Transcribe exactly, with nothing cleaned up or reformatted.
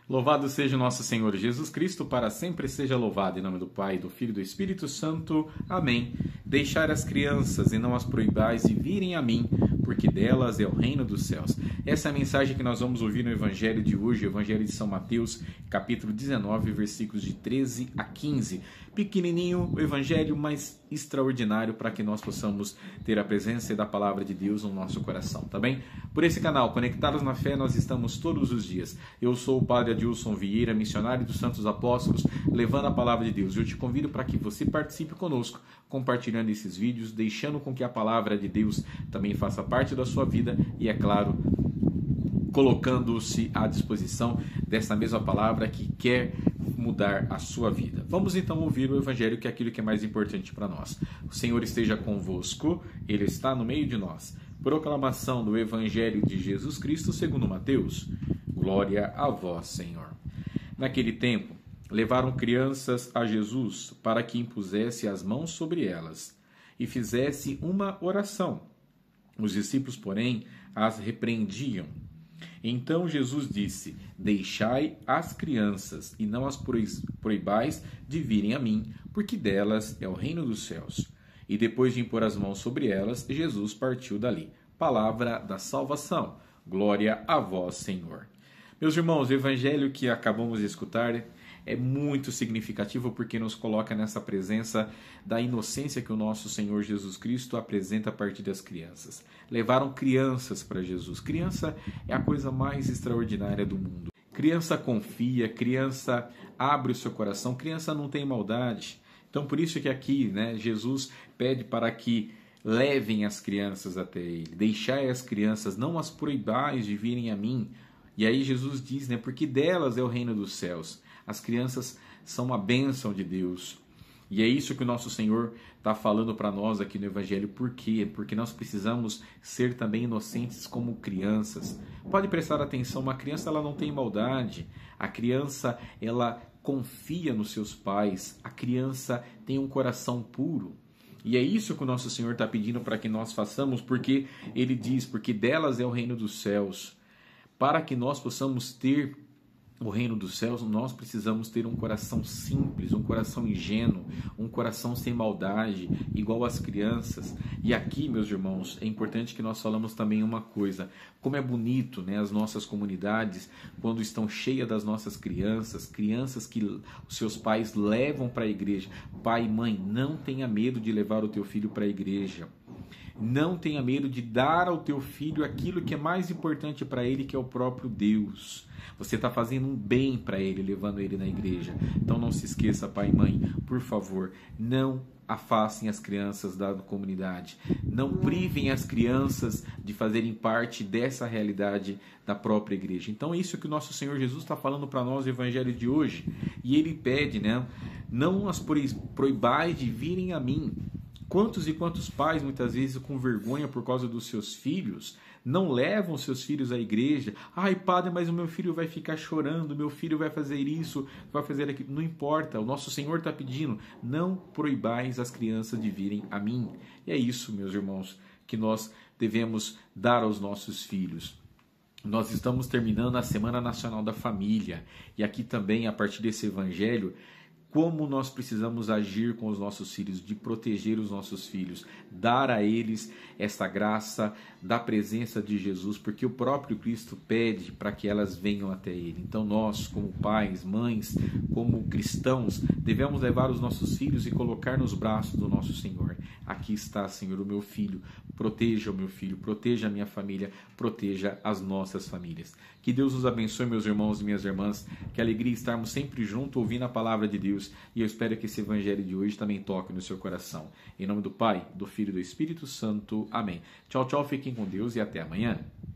Louvado seja o nosso Senhor Jesus Cristo, para sempre seja louvado. Em nome do Pai, do Filho e do Espírito Santo. Amém. Deixai as crianças e não as proibais de virem a mim, porque delas é o reino dos céus. Essa é a mensagem que nós vamos ouvir no Evangelho de hoje, o Evangelho de São Mateus, capítulo dezenove, versículos de treze a quinze. Pequenininho, o Evangelho mais extraordinário para que nós possamos ter a presença da Palavra de Deus no nosso coração, tá bem? Por esse canal, Conectados na Fé, nós estamos todos os dias. Eu sou o Padre Adilson Vieira, missionário dos Santos Apóstolos, levando a Palavra de Deus. Eu te convido para que você participe conosco, compartilhando esses vídeos, deixando com que a Palavra de Deus também faça parte da sua vida e, é claro, colocando-se à disposição dessa mesma palavra que quer mudar a sua vida. Vamos então ouvir o Evangelho, que é aquilo que é mais importante para nós. O Senhor esteja convosco, Ele está no meio de nós. Proclamação do Evangelho de Jesus Cristo segundo Mateus. Glória a vós, Senhor. Naquele tempo, levaram crianças a Jesus para que impusesse as mãos sobre elas e fizesse uma oração. Os discípulos, porém, as repreendiam. Então Jesus disse: Deixai as crianças e não as proibais de virem a mim, porque delas é o reino dos céus. E depois de impor as mãos sobre elas, Jesus partiu dali. Palavra da salvação. Glória a vós, Senhor. Meus irmãos, o evangelho que acabamos de escutar é muito significativo porque nos coloca nessa presença da inocência que o nosso Senhor Jesus Cristo apresenta a partir das crianças. Levaram crianças para Jesus. Criança é a coisa mais extraordinária do mundo. Criança confia, criança abre o seu coração, criança não tem maldade. Então por isso que aqui, né, Jesus pede para que levem as crianças até Ele. Deixai as crianças, não as proibais de virem a mim. E aí Jesus diz, né, porque delas é o reino dos céus. As crianças são uma bênção de Deus. E é isso que o nosso Senhor está falando para nós aqui no Evangelho. Por quê? Porque nós precisamos ser também inocentes como crianças. Pode prestar atenção, uma criança ela não tem maldade. A criança ela confia nos seus pais. A criança tem um coração puro. E é isso que o nosso Senhor está pedindo para que nós façamos, porque Ele diz, porque delas é o reino dos céus. Para que nós possamos ter o reino dos céus, nós precisamos ter um coração simples, um coração ingênuo, um coração sem maldade, igual às crianças. E aqui, meus irmãos, é importante que nós falamos também uma coisa. Como é bonito, né, as nossas comunidades, quando estão cheias das nossas crianças, crianças que os seus pais levam para a igreja. Pai e mãe, não tenha medo de levar o teu filho para a igreja. Não tenha medo de dar ao teu filho aquilo que é mais importante para ele, que é o próprio Deus. Você está fazendo um bem para ele, levando ele na igreja. Então não se esqueça, pai e mãe, por favor, não afastem as crianças da comunidade. Não privem as crianças de fazerem parte dessa realidade da própria igreja. Então é isso que o nosso Senhor Jesus está falando para nós no Evangelho de hoje. E Ele pede, né? Não as proibais de virem a mim. Quantos e quantos pais, muitas vezes, com vergonha por causa dos seus filhos, não levam seus filhos à igreja? Ai, padre, mas o meu filho vai ficar chorando, meu filho vai fazer isso, vai fazer aquilo. Não importa, o nosso Senhor está pedindo, não proibais as crianças de virem a mim. E é isso, meus irmãos, que nós devemos dar aos nossos filhos. Nós estamos terminando a Semana Nacional da Família. E aqui também, a partir desse evangelho, como nós precisamos agir com os nossos filhos, de proteger os nossos filhos, dar a eles essa graça da presença de Jesus, porque o próprio Cristo pede para que elas venham até Ele. Então nós, como pais, mães, como cristãos, devemos levar os nossos filhos e colocar nos braços do nosso Senhor. Aqui está, Senhor, o meu filho. Proteja o meu filho, proteja a minha família, proteja as nossas famílias. Que Deus os abençoe, meus irmãos e minhas irmãs. Que alegria estarmos sempre juntos ouvindo a palavra de Deus. E eu espero que esse evangelho de hoje também toque no seu coração. Em nome do Pai, do Filho e do Espírito Santo. Amém. Tchau, tchau. Fiquem com Deus e até amanhã.